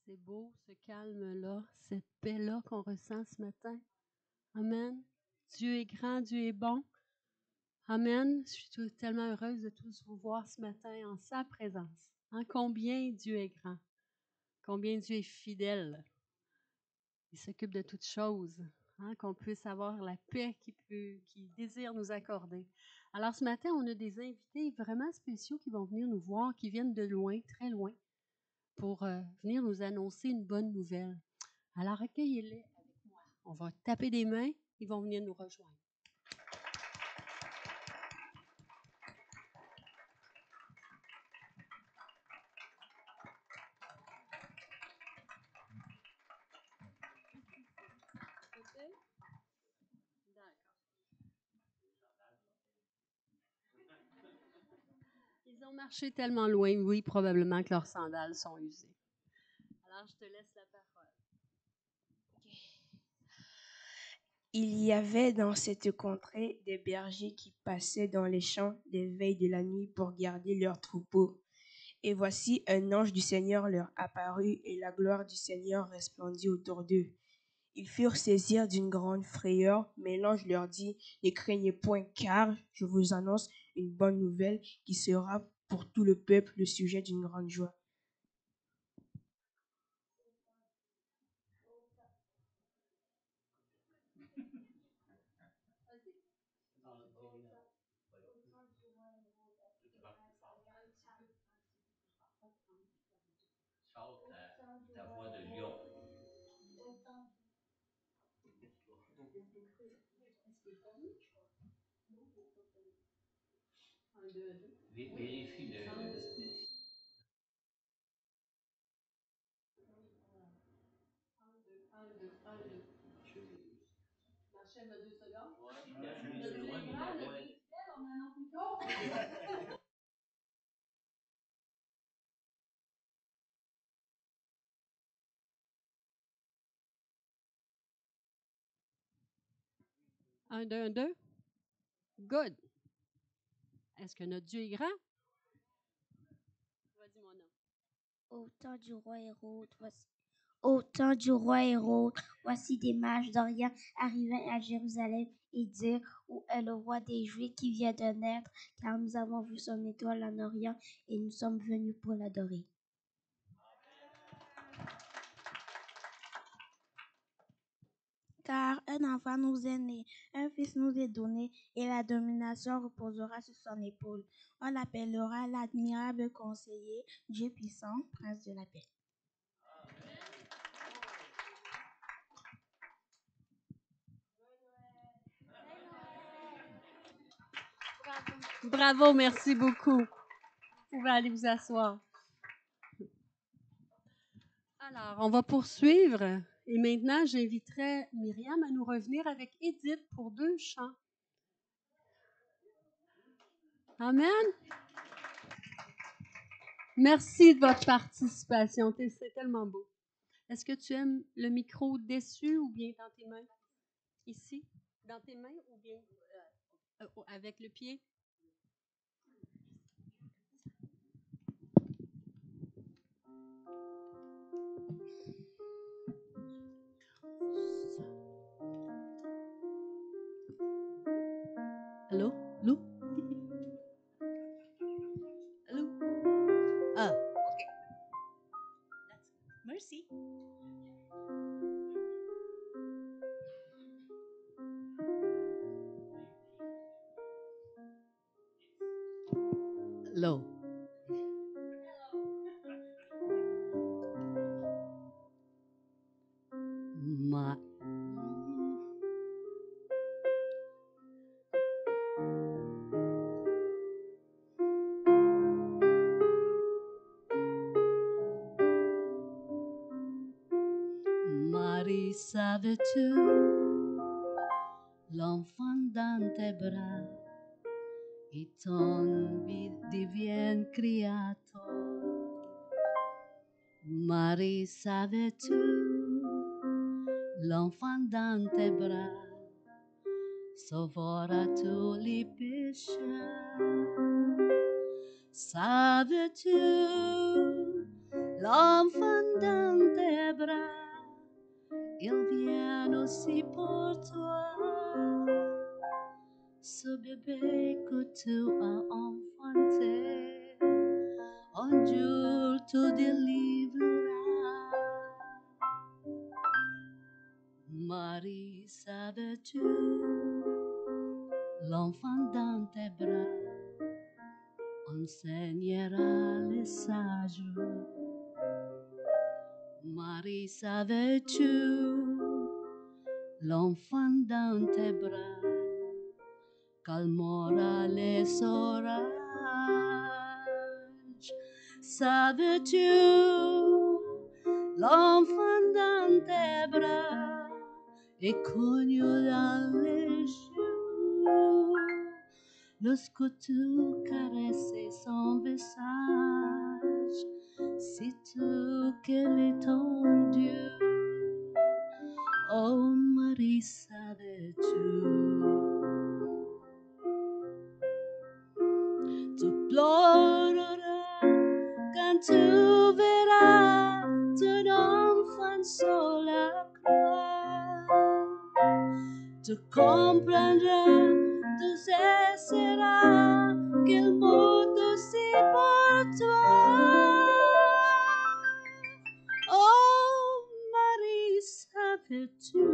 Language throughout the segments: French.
C'est beau, ce calme-là, cette paix-là qu'on ressent ce matin. Amen. Dieu est grand, Dieu est bon. Amen. Je suis tellement heureuse de tous vous voir ce matin en sa présence. Combien Dieu est grand, combien Dieu est fidèle. Il s'occupe de toutes choses, qu'on puisse avoir la paix qu'il désire nous accorder. Alors ce matin, on a des invités vraiment spéciaux qui vont venir nous voir, qui viennent de loin, très loin, pour venir nous annoncer une bonne nouvelle. Alors accueillez-les avec moi. On va taper des mains, ils vont venir nous rejoindre. Ils ont marché tellement loin, oui, probablement que leurs sandales sont usées. Alors, je te laisse la parole. Il y avait dans cette contrée des bergers qui passaient dans les champs des veilles de la nuit pour garder leurs troupeaux. Et voici un ange du Seigneur leur apparut, et la gloire du Seigneur resplendit autour d'eux. Ils furent saisis d'une grande frayeur, mais l'ange leur dit, « Ne craignez point, car je vous annonce une bonne nouvelle qui sera pour tout le peuple le sujet d'une grande joie. » Ta voix de lion. Vérifie le. La chaîne de 2 secondes. Ouais, la chaîne est loin, mais ta voix est. On en a plus. 1, 2, 1, 2. Good. Est-ce que notre Dieu est grand? Vas-y, mon homme. Au temps du roi Hérode, voici des mages d'Orient arrivant à Jérusalem et dirent, où est le roi des Juifs qui vient de naître, car nous avons vu son étoile en Orient et nous sommes venus pour l'adorer. Car un enfant nous est né, un fils nous est donné, et la domination reposera sur son épaule. On l'appellera l'admirable conseiller, Dieu puissant, prince de la paix. Bravo, merci beaucoup. Vous pouvez aller vous asseoir. Alors, on va poursuivre. Et maintenant, j'inviterai Myriam à nous revenir avec Edith pour 2 chants. Amen. Merci de votre participation. C'est tellement beau. Est-ce que tu aimes le micro dessus ou bien dans tes mains? Ici? Dans tes mains ou bien avec le pied? Allô? Lou? Allô? Ah, OK. Merci. Hello. Ma. Marie, savais-tu, l'enfant dans tes bras est ton divin créateur. Marie, savais-tu, l'enfant dans tes bras sauvera tous les pécheurs. Savais-tu, l'enfant dans tes bras, il vient aussi pour toi. Ce bébé que tu as enfanté, un jour te délivrera. Marie, savais-tu, l'enfant dans tes bras enseignera les sages. Marie, savais-tu, l'enfant dans tes bras calmera les orages. Savais-tu, l'enfant dans tes bras est connu dans les jours. Lorsque tu caresses son visage, sais-tu quel est ton Dieu? Oh Marie, savais-tu? Tu pleureras quand tu verras ton enfant sur la croix. Tu comprendras, tu cesseras qu'il meurt aussi pour toi. Oh Marie, savais-tu?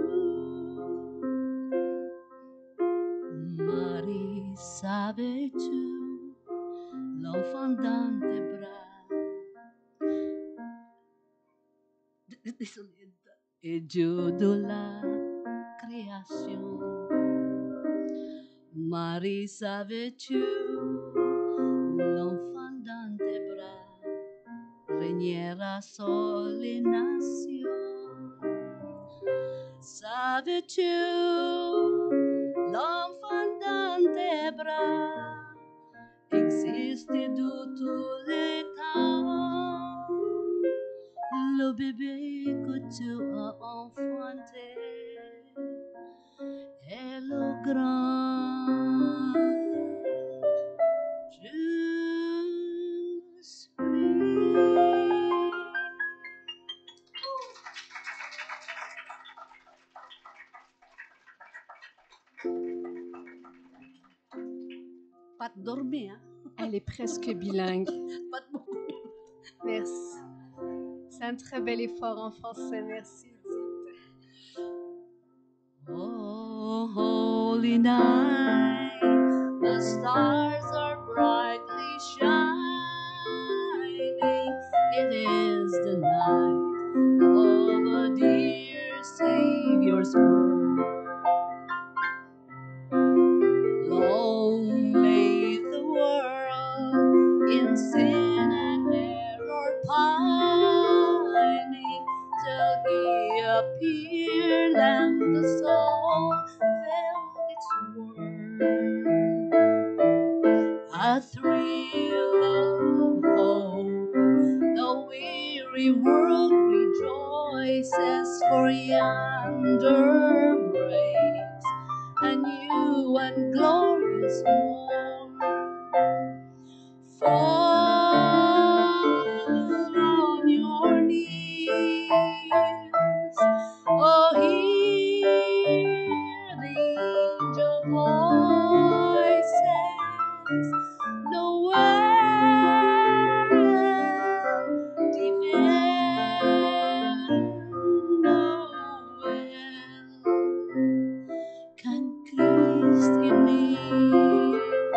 Marie, savais-tu? L'enfant dans tes bras est Dieu de la création. Marie, savais-tu, l'enfant dans tes bras régnera sur les nations. Savais-tu, l'enfant dans tes bras existe de tous les temps. Le bébé que tu as enfanté est le grand. Je suis. Pas de dormir, hein? Elle est presque bilingue. Pas de beaucoup. Merci. C'est un très bel effort en français. Merci, Edith. Oh, holy night, the stars are brightly shining. It is the night of a dear Savior's birth. Long lay the world in sin and error pining, till he appeared and the soul felt its worth. A thrill of hope, the weary world rejoices, for yonder breaks a new and glorious morn. Fall on your knees, oh hear the angel voices, Noel, divine Noel. Can Christ in me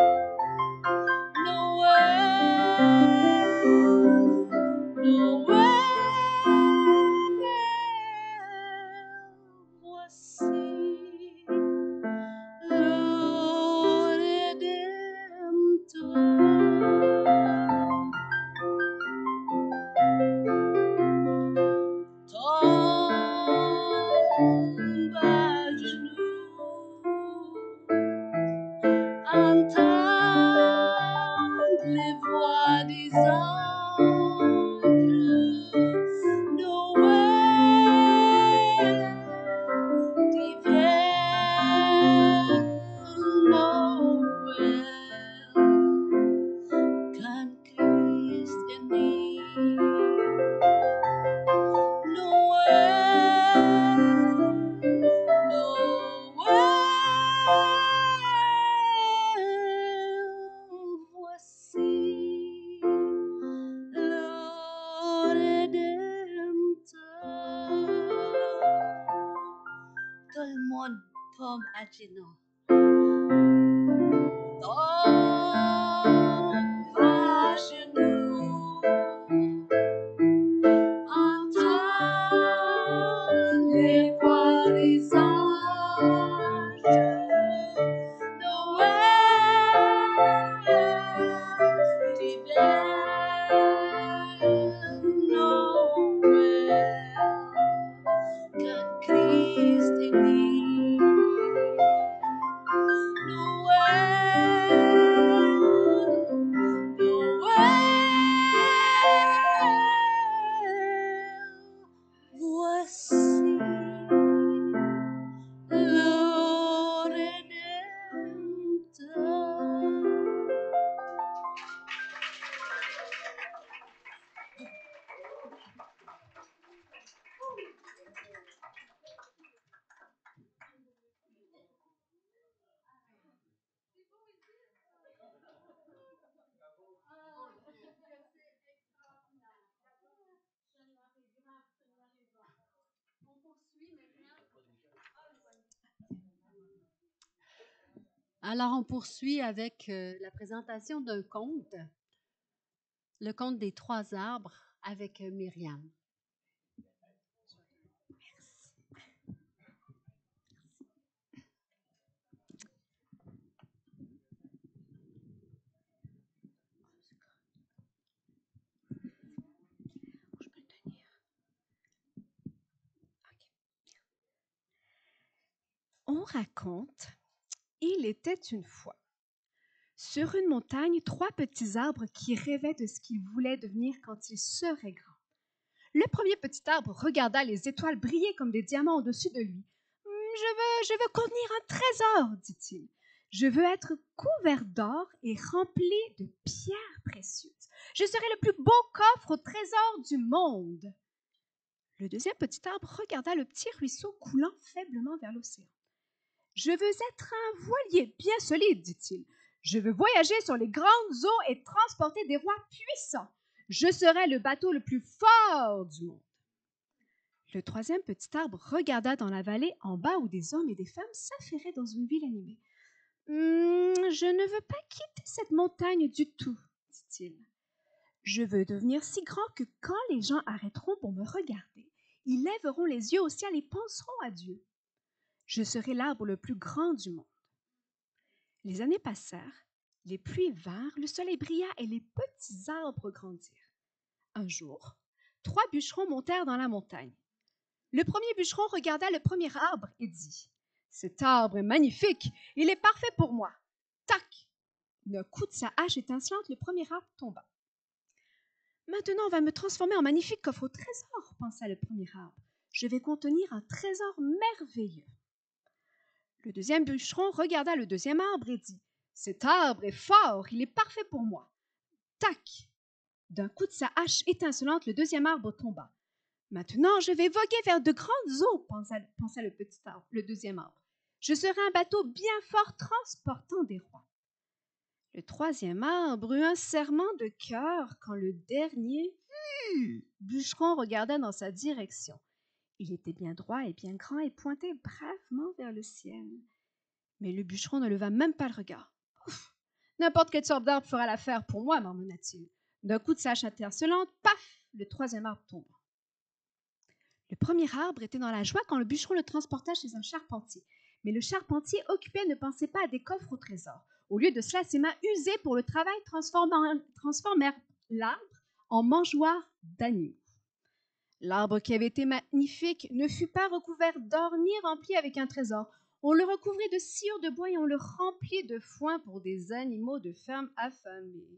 tombe à genoux. Tombe à genoux. Entends les voix des anges. Noël, Noël, que Christ est né. Voici le Rédempteur. Alors, on poursuit avec la présentation d'un conte, le conte des 3 arbres avec Myriam. On raconte, il était une fois, sur une montagne, 3 petits arbres qui rêvaient de ce qu'ils voulaient devenir quand ils seraient grands. Le premier petit arbre regarda les étoiles briller comme des diamants au-dessus de lui. Je veux contenir un trésor, dit-il. Je veux être couvert d'or et rempli de pierres précieuses. Je serai le plus beau coffre au trésor du monde. Le deuxième petit arbre regarda le petit ruisseau coulant faiblement vers l'océan. Je veux être un voilier bien solide, dit-il. Je veux voyager sur les grandes eaux et transporter des rois puissants. Je serai le bateau le plus fort du monde. Le troisième petit arbre regarda dans la vallée en bas où des hommes et des femmes s'affairaient dans une ville animée. Je ne veux pas quitter cette montagne du tout, dit-il. Je veux devenir si grand que quand les gens arrêteront pour me regarder, ils lèveront les yeux au ciel et penseront à Dieu. Je serai l'arbre le plus grand du monde. Les années passèrent, les pluies vinrent, le soleil brilla et les petits arbres grandirent. Un jour, 3 bûcherons montèrent dans la montagne. Le premier bûcheron regarda le premier arbre et dit « Cet arbre est magnifique, il est parfait pour moi. » Tac! D'un coup de sa hache étincelante, le premier arbre tomba. « Maintenant, on va me transformer en magnifique coffre au trésor, » pensa le premier arbre. « Je vais contenir un trésor merveilleux. » Le deuxième bûcheron regarda le deuxième arbre et dit « Cet arbre est fort, il est parfait pour moi. » Tac! D'un coup de sa hache étincelante, le deuxième arbre tomba. « Maintenant, je vais voguer vers de grandes eaux, » pensa le petit arbre, le deuxième arbre. « Je serai un bateau bien fort transportant des rois. » Le troisième arbre eut un serrement de cœur quand le dernier bûcheron regarda dans sa direction. Il était bien droit et bien grand et pointait bravement vers le ciel. Mais le bûcheron ne leva même pas le regard. « Ouf! N'importe quelle sorte d'arbre fera l'affaire pour moi, » marmonna-t-il. D'un coup de sa hache étincelante, paf! Le troisième arbre tomba. Le premier arbre était dans la joie quand le bûcheron le transporta chez un charpentier. Mais le charpentier occupé ne pensait pas à des coffres au trésor. Au lieu de cela, ses mains usées pour le travail transformèrent l'arbre en mangeoire d'agneau. L'arbre qui avait été magnifique ne fut pas recouvert d'or ni rempli avec un trésor. On le recouvrit de sciure de bois et on le remplit de foin pour des animaux de ferme affamés.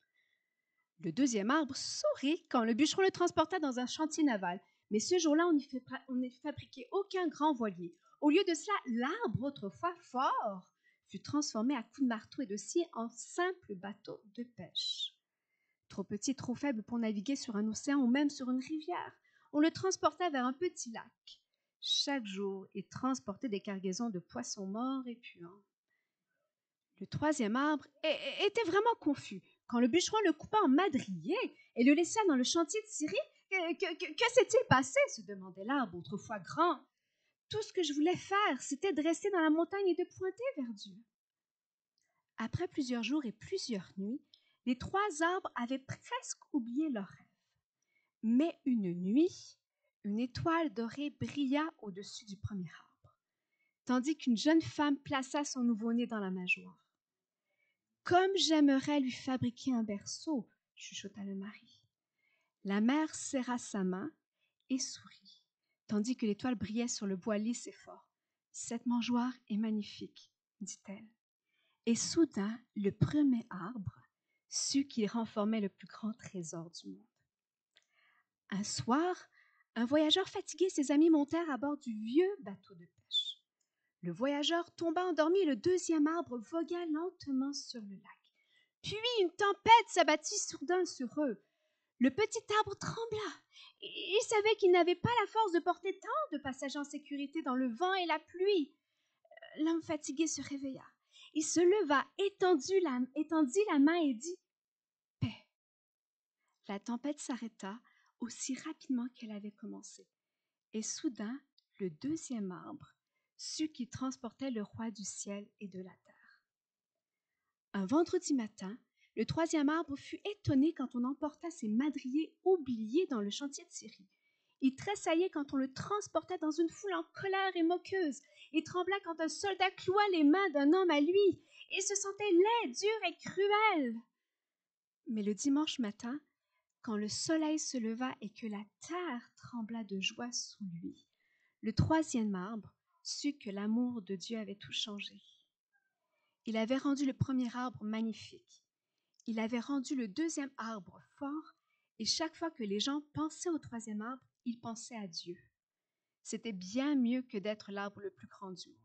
Le deuxième arbre sourit quand le bûcheron le transporta dans un chantier naval. Mais ce jour-là, on ne fabriquait aucun grand voilier. Au lieu de cela, l'arbre, autrefois fort, fut transformé à coups de marteau et de scie en simple bateau de pêche. Trop petit, trop faible pour naviguer sur un océan ou même sur une rivière, on le transporta vers un petit lac. Chaque jour, il transportait des cargaisons de poissons morts et puants. Le troisième arbre était vraiment confus. Quand le bûcheron le coupa en madriers et le laissa dans le chantier de scierie, que s'est-il passé se demandait l'arbre, autrefois grand. Tout ce que je voulais faire, c'était de rester dans la montagne et de pointer vers Dieu. Après plusieurs jours et plusieurs nuits, les 3 arbres avaient presque oublié leur rêve. Mais une nuit, une étoile dorée brilla au-dessus du premier arbre, tandis qu'une jeune femme plaça son nouveau-né dans la mangeoire. « Comme j'aimerais lui fabriquer un berceau », chuchota le mari. La mère serra sa main et sourit, tandis que l'étoile brillait sur le bois lisse et fort. « Cette mangeoire est magnifique, dit-elle. Et soudain, le premier arbre sut qu'il renfermait le plus grand trésor du monde. Un soir, un voyageur fatigué et ses amis montèrent à bord du vieux bateau de pêche. Le voyageur tomba endormi et le 2e arbre vogua lentement sur le lac. Puis une tempête s'abattit soudain sur eux. Le petit arbre trembla. Il savait qu'il n'avait pas la force de porter tant de passagers en sécurité dans le vent et la pluie. L'homme fatigué se réveilla. Il se leva, étendit la main et dit « Paix ». La tempête s'arrêta aussi rapidement qu'elle avait commencé. Et soudain, le 2e arbre sut qu'il transportait le roi du ciel et de la terre. Un vendredi matin, le 3e arbre fut étonné quand on emporta ses madriers oubliés dans le chantier de scierie. Il tressaillait quand on le transporta dans une foule en colère et moqueuse. Il trembla quand un soldat cloua les mains d'un homme à lui. Il se sentait laid, dur et cruel. Mais le dimanche matin, quand le soleil se leva et que la terre trembla de joie sous lui, le 3e arbre sut que l'amour de Dieu avait tout changé. Il avait rendu le premier arbre magnifique. Il avait rendu le 2e arbre fort, et chaque fois que les gens pensaient au 3e arbre, ils pensaient à Dieu. C'était bien mieux que d'être l'arbre le plus grand du monde.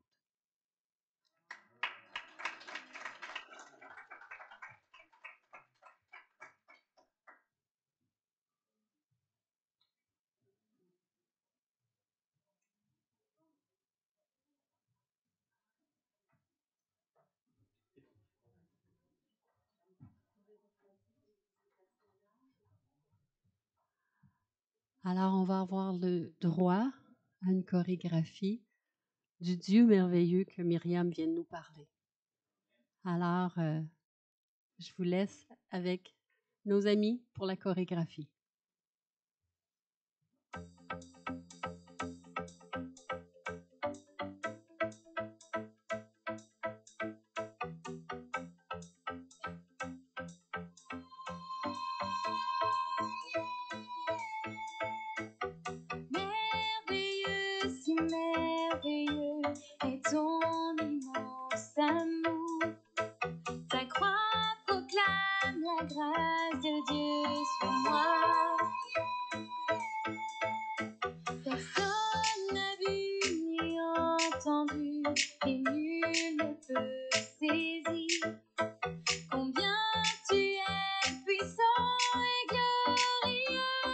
Alors, on va avoir le droit à une chorégraphie du Dieu merveilleux que Myriam vient de nous parler. Alors, je vous laisse avec nos amis pour la chorégraphie. Merveilleux, si merveilleux est ton immense amour. Ta croix proclame la grâce de Dieu sur moi. Personne n'a vu ni entendu et nul ne peut saisir combien tu es puissant et glorieux.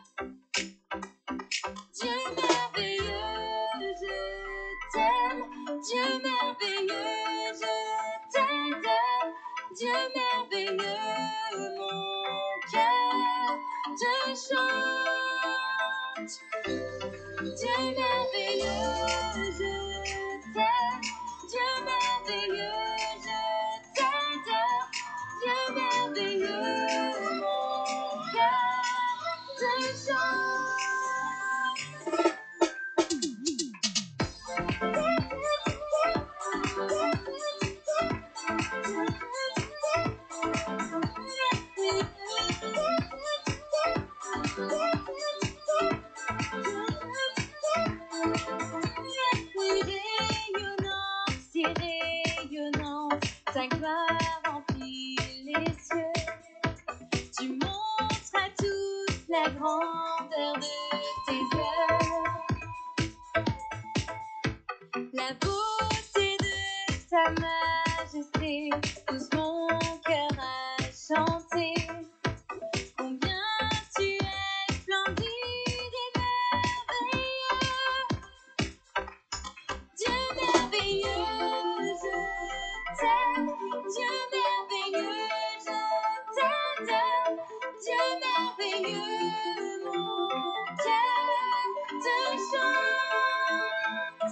Dieu merveilleux, je t'aime. Dieu merveilleux, je t'adore. Dieu merveilleux, mon cœur te chante. Dieu merveilleux, je t'aime. Dieu merveilleux, je t'adore. Dieu merveilleux, mon cœur te chante. Si rayonnant, ta gloire remplit les cieux. Tu montres à tous la grandeur de tes œuvres, la beauté de ta majesté. Pousse mon cœur à chanter. Combien tu es splendide et merveilleux. Dieu merveilleux, je t'aime. Dieu merveilleux, je t'adore. Dieu merveilleux, mon cœur te chante.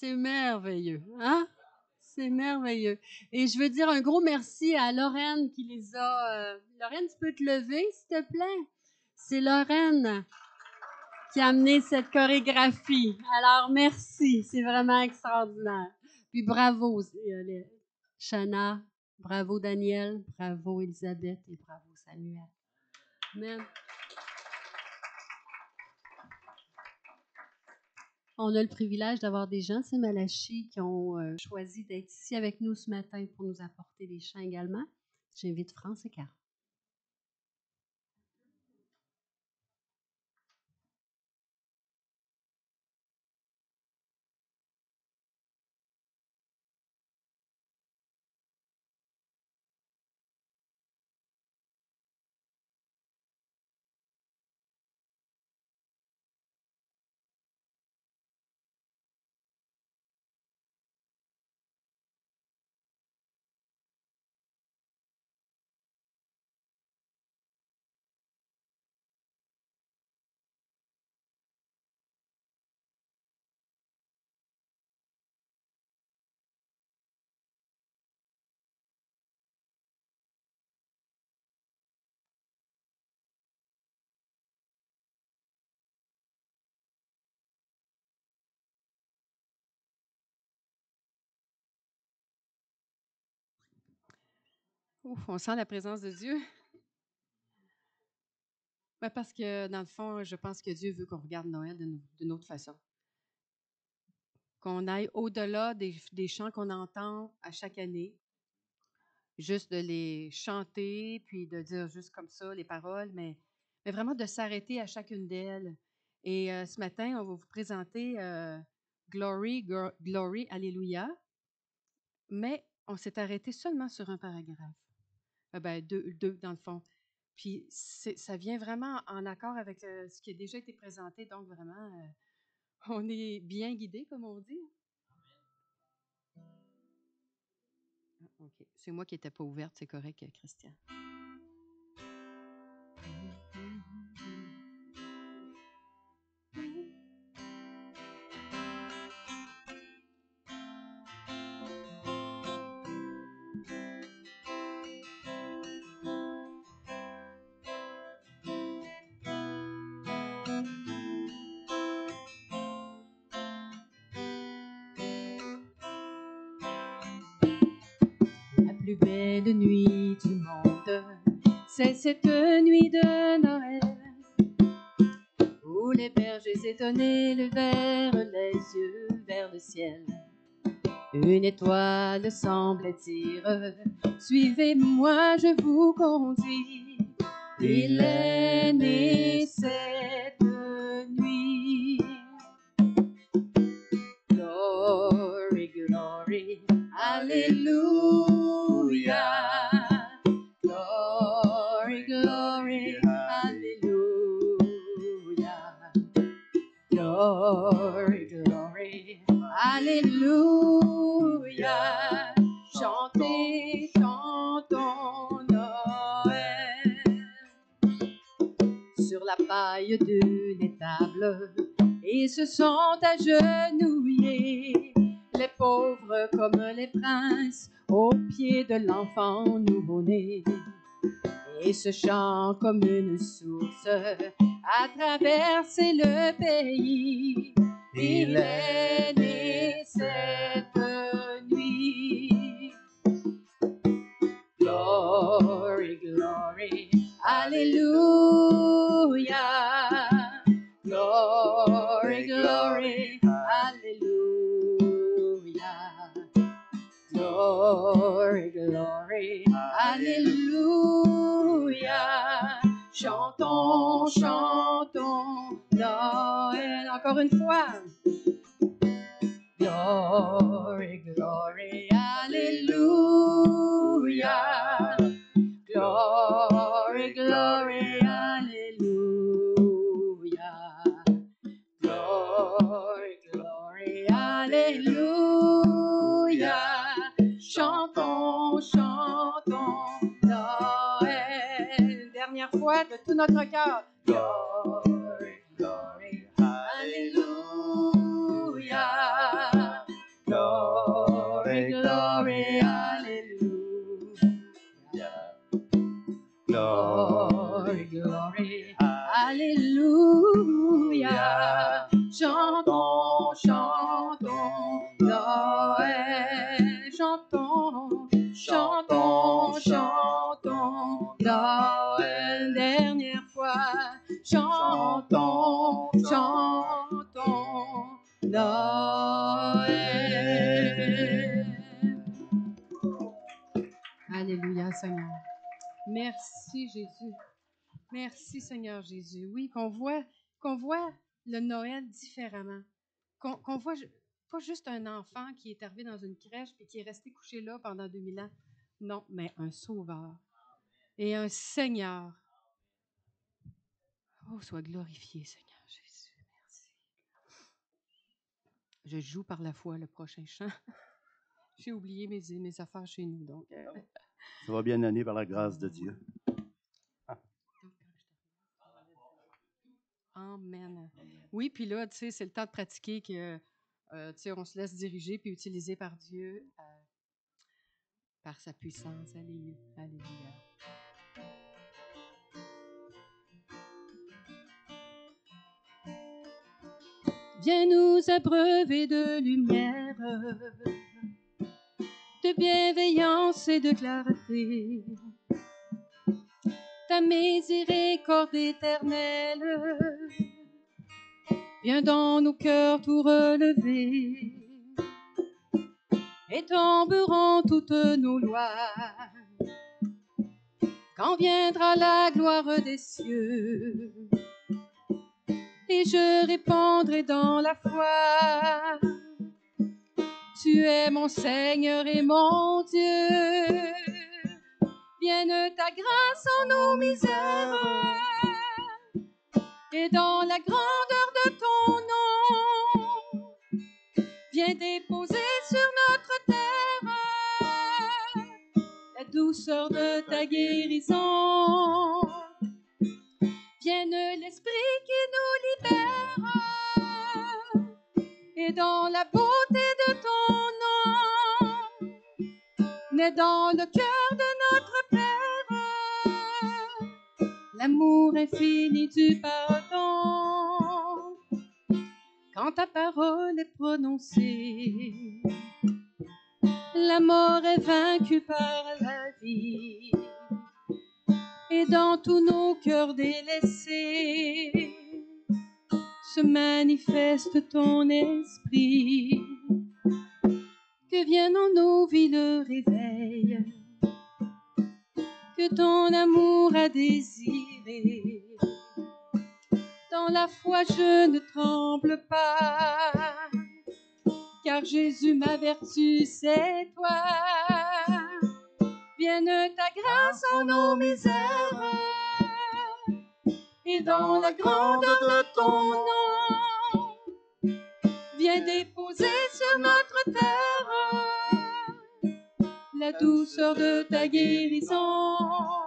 C'est merveilleux, hein? C'est merveilleux. Et je veux dire un gros merci à Lorraine qui les a... Lorraine, tu peux te lever, s'il te plaît? C'est Lorraine qui a amené cette chorégraphie. Alors, merci. C'est vraiment extraordinaire. Puis bravo, Shana. Bravo, Daniel. Bravo, Elisabeth. Et bravo, Samuel. Amen. On a le privilège d'avoir des gens, c'est Malachi, qui ont choisi d'être ici avec nous ce matin pour nous apporter des chants également. J'invite France et Carl. Ouf, on sent la présence de Dieu. Ben parce que, dans le fond, je pense que Dieu veut qu'on regarde Noël d'une autre façon. Qu'on aille au-delà des chants qu'on entend à chaque année, juste de les chanter, puis de dire juste comme ça les paroles, mais vraiment de s'arrêter à chacune d'elles. Et ce matin, on va vous présenter Glory, Glory, Alléluia, mais on s'est arrêté seulement sur un paragraphe. Deux, dans le fond. Puis ça vient vraiment en accord avec ce qui a déjà été présenté, donc vraiment, on est bien guidé, comme on dit. OK. C'est moi qui n'étais pas ouverte, c'est correct, Christian. La plus belle nuit du monde, c'est cette nuit de Noël, où les bergers étonnés levèrent les yeux vers le ciel. Une étoile semblait dire, suivez-moi, je vous conduis. Il est né cette nuit. Glory, glory, Alléluia. Glory, glory, Alléluia. Glory, glory, Alléluia. Chantez, chantons Noël. Sur la paille d'une étable, ils se sont agenouillés, les pauvres comme les princes, aux pieds de l'enfant nouveau-né. Et ce chant comme une source a traversé le pays. Il est né cette nuit. Glory, glory, Alléluia. Glory, glory, Alléluia. Glory, glory, Alléluia. Chantons, chantons Noël. Encore une fois. Glory, glory, Alléluia. Glory, glory, Alléluia. Glory, glory, Alléluia. Chantons, chantons Noël. Dernière fois de tout notre cœur. Glory, glory, Alléluia. glory, glory. Alléluia. Chantons, chantons Noël. Chantons, chantons, chantons Noël. Dernière fois. Chantons, chantons Noël. Alléluia, Seigneur. Merci, Jésus. Merci, Seigneur Jésus. Oui, qu'on voit le Noël différemment. Qu'on voit pas juste un enfant qui est arrivé dans une crèche et qui est resté couché là pendant 2000 ans. Non, mais un sauveur et un Seigneur. Oh, sois glorifié, Seigneur Jésus. Merci. Je joue par la foi le prochain chant. J'ai oublié mes affaires chez nous, donc... Ça va bien aller par la grâce de Dieu. Amen. Oui, puis là, tu sais, c'est le temps de pratiquer que, tu sais, on se laisse diriger puis utiliser par Dieu, par sa puissance. Alléluia. Alléluia. Viens nous abreuver de lumière, de bienveillance et de clarté. Ta miséricorde éternelle, viens dans nos cœurs tout relever, et tomberont toutes nos lois, quand viendra la gloire des cieux. Et je répondrai dans la foi, tu es mon Seigneur et mon Dieu. Vienne ta grâce en nos misères, et dans la grandeur de ton nom, viens déposer sur notre terre la douceur de ta guérison. Vienne l'Esprit qui nous libère, et dans la beauté de ton nom, naît dans le cœur de notre Père l'amour infini du pardon. Quand ta parole est prononcée, la mort est vaincue par la vie. Et dans tous nos cœurs délaissés se manifeste ton esprit. Que vienne en nos vies le réveil que ton amour a désiré. Dans la foi je ne tremble pas, car Jésus ma vertu c'est toi. Vienne ta grâce en nos misères, et dans la grandeur de ton nom, viens déposer sur notre terre la douceur de ta guérison.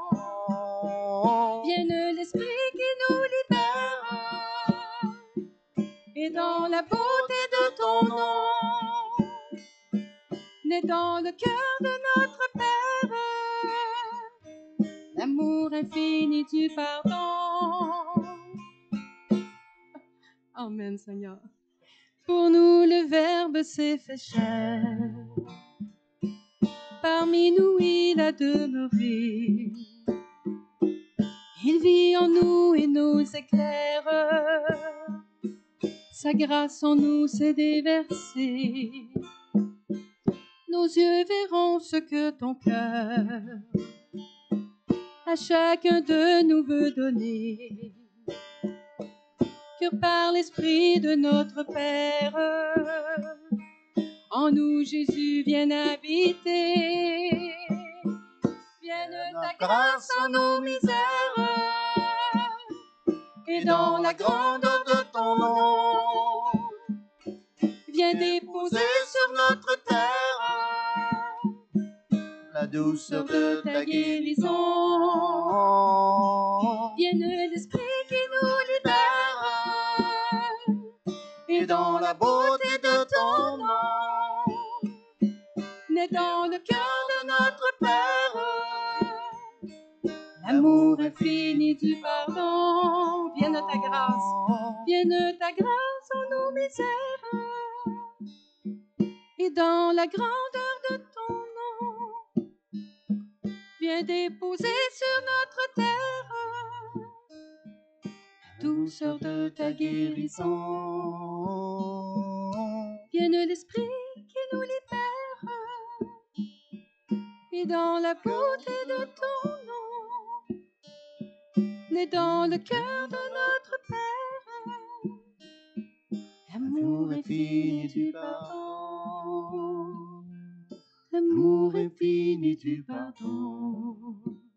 Vienne l'Esprit qui nous libère, et dans la beauté de ton nom, naît dans le cœur de notre Père l'amour infini du pardon. Amen, Seigneur. Pour nous, le Verbe s'est fait chair. Parmi nous, il a demeuré. Il vit en nous et nous éclaire. Sa grâce en nous s'est déversée. Nos yeux verront ce que ton cœur à chacun de nous veut donner. Que par l'Esprit de notre Père, en nous Jésus vienne habiter. Vienne ta grâce en nos misères, et dans la grandeur de ton nom, viens déposer sur notre terre la douceur de ta guérison. Vienne l'Esprit qui nous libère, et dans la beauté de ton nom, naît dans le cœur de notre Père l'amour du pardon. Vienne ta grâce, vienne ta grâce en nos misères. Et dans la grandeur de ton nom, viens déposer sur notre terre la douceur de ta guérison. Vienne l'esprit qui nous libère, et dans la beauté de ton nom, naît dans le cœur de notre Père, l'amour infini du pardon. L'amour infini du pardon.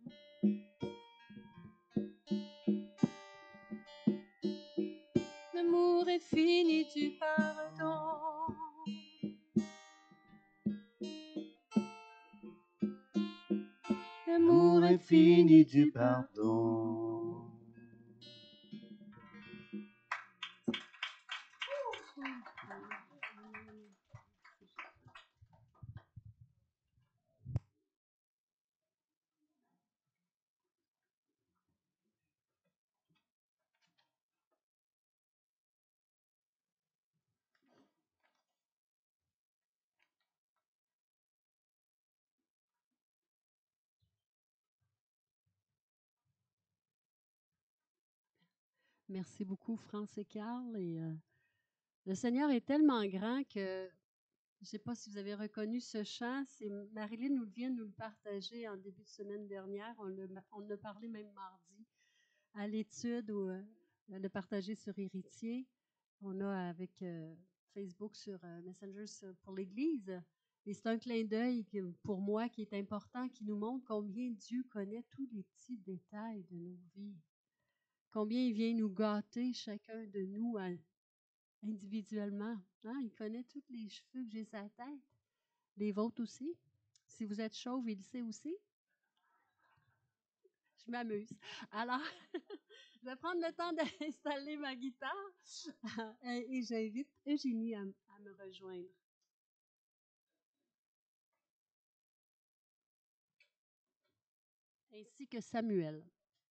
L'amour infini du pardon. L'amour infini du pardon. Merci beaucoup, France et Carl. Et, le Seigneur est tellement grand que je ne sais pas si vous avez reconnu ce chant. C'est Marilyn vient nous le partager en début de semaine dernière. On en a parlé même mardi à l'étude où elle a partagé sur Héritier. On a avec Facebook sur Messenger pour l'Église. Et c'est un clin d'œil pour moi qui est important, qui nous montre combien Dieu connaît tous les petits détails de nos vies. Combien il vient nous gâter, chacun de nous, individuellement. Hein? Il connaît tous les cheveux que j'ai sur la tête. Les vôtres aussi. Si vous êtes chauve, il le sait aussi. Je m'amuse. Alors, je vais prendre le temps d'installer ma guitare et j'invite Eugénie à me rejoindre. Ainsi que Samuel.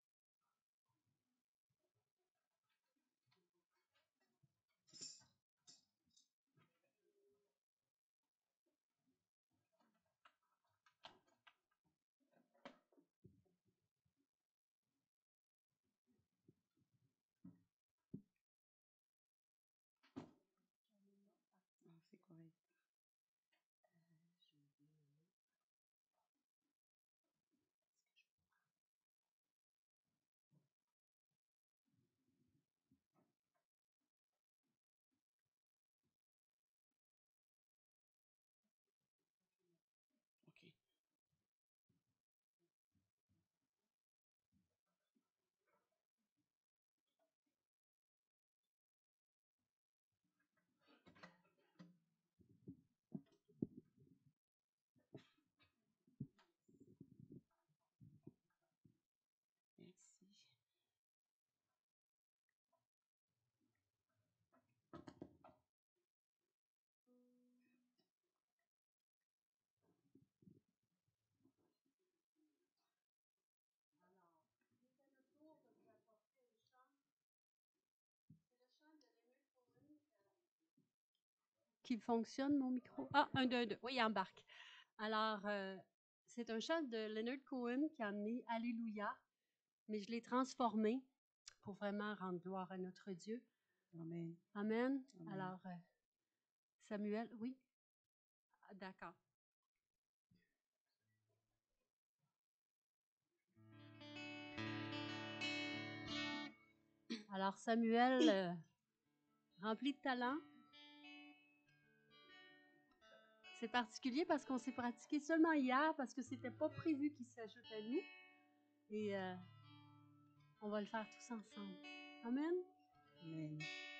Qui fonctionne, mon micro? Ah, 1, 2, 2. Oui, il embarque. Alors, c'est un chant de Leonard Cohen qui a amené Alléluia, mais je l'ai transformé pour vraiment rendre gloire à notre Dieu. Amen. Amen. Amen. Alors, Samuel, oui? Ah, d'accord. Alors, Samuel, rempli de talent. C'est particulier parce qu'on s'est pratiqué seulement hier parce que c'était pas prévu qu'il s'ajoute à nous. Et on va le faire tous ensemble. Amen. Amen.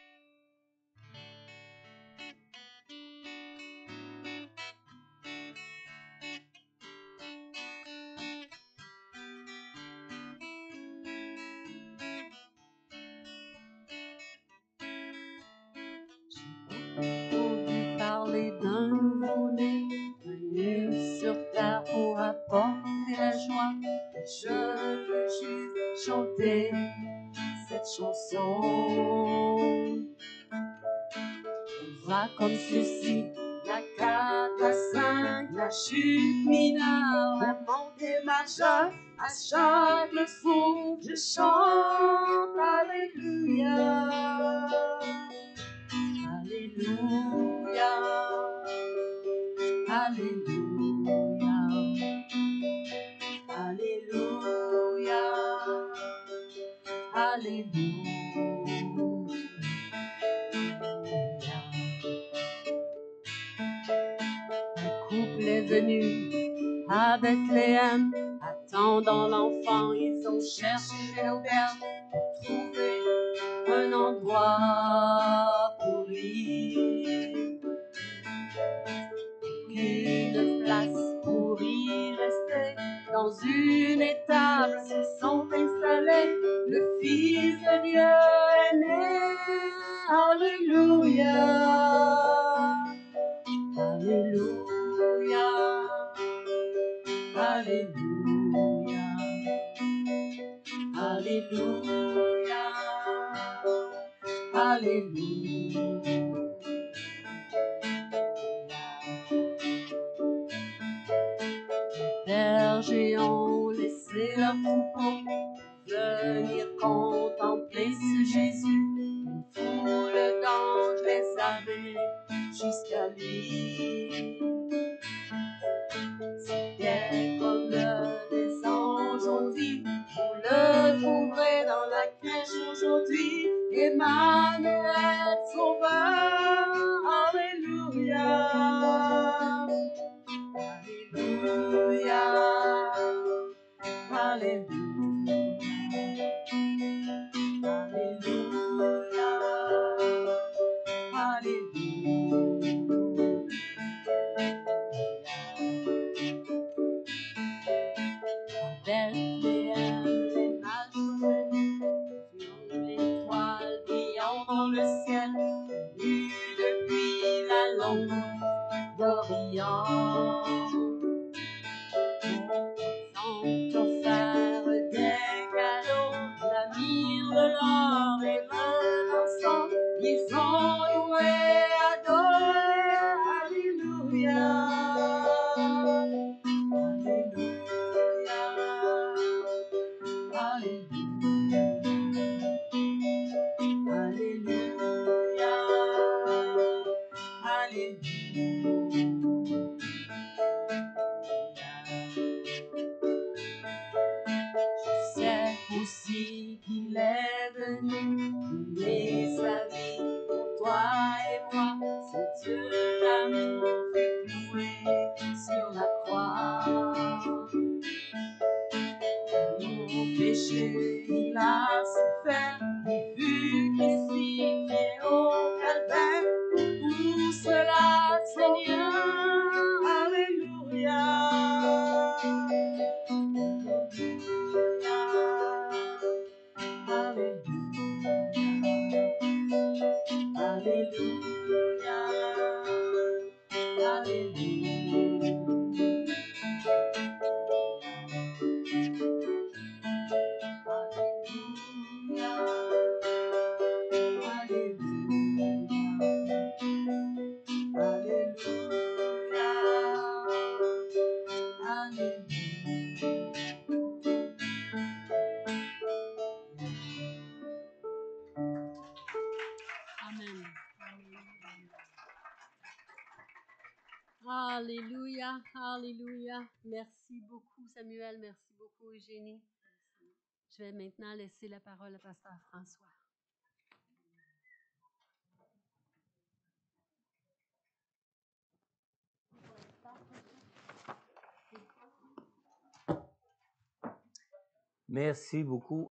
Entendu parler d'un nouveau-né venu sur terre pour apporter la joie. Je veux juste chanter chanter cette chanson. On va comme ceci, la 4, la 5, la chute mineure, la montée majeure. À chaque souffle, je chante Alléluia. Alléluia. Alléluia. Alléluia. Alléluia. Un couple est venu à Bethléem, attendant l'enfant, ils ont cherché l'auberge pour trouver un endroit pour lui. Une place pour y rester, dans une étable se sont installés, le Fils de Dieu est né. Alléluia. Alléluia. Alléluia. Alléluia. Alléluia. Bergers ont laissé leur troupeau venir contempler ce Jésus. Une foule d'anges les avait jusqu'à lui. C'était comme des anges ont dit, vous le trouverez dans la crèche aujourd'hui. Emmanuel Sauveur, Alléluia. Alléluia. Alléluia. Alléluia. Alléluia. Bethléem, les mages sont venus sur l'étoile brillant dans le ciel, venue depuis la longue d'Orient. Ils ont offert des cadeaux, la myrrhe, de l'or et de l'encens. Ils ont loué, adoré, Alléluia. Alléluia. Alléluia. Je sais aussi qu'il est venu donner sa vie pour toi et moi. C'est Dieu l'amour fait clouer sur la croix. Nos péchés, il a souffert, il fut crucifié au calvaire. Pour tout cela, Seigneur, Alléluia. Alléluia. Amen. Alléluia, alléluia. Merci beaucoup, Samuel. Merci beaucoup, Eugénie. Je vais maintenant laisser la parole à Pasteur François. Merci beaucoup.